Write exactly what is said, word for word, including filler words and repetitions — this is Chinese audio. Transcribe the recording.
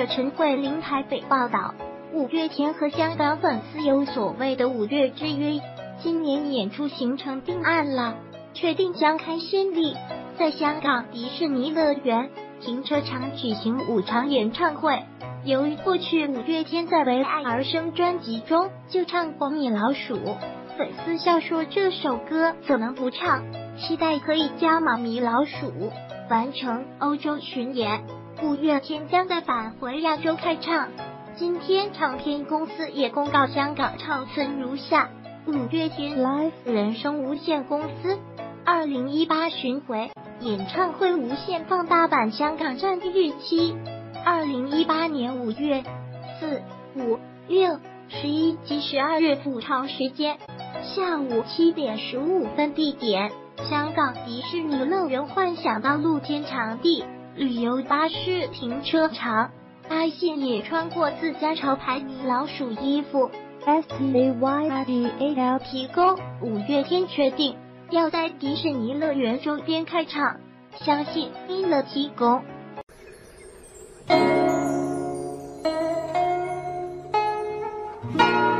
者陈慧琳台北报道，五月天和香港粉丝有所谓的五月之约，今年演出行程定案了，确定将开先例，在香港迪士尼乐园停车场举行五场演唱会。由于过去五月天在《为爱而生》专辑中就唱过米老鼠，粉丝笑说这首歌怎么不唱，期待可以加码米老鼠。完成欧洲巡演，五月天将再返回亚洲开唱。今天唱片公司也公告香港唱词如下：五月天 Live 人生无限公司二零一八巡回演唱会无限放大版香港站地日期二零一八年五月四、五、六、十一及十二日五场时间，下午七点十五分地点香港迪士尼乐园幻想到露天场地旅游巴士停车场。阿信也穿过自家潮牌米老鼠衣服 S T A Y R D A L 提供。五月天确定要在迪士尼乐园周边开场，相信拼了提供。 Thank you.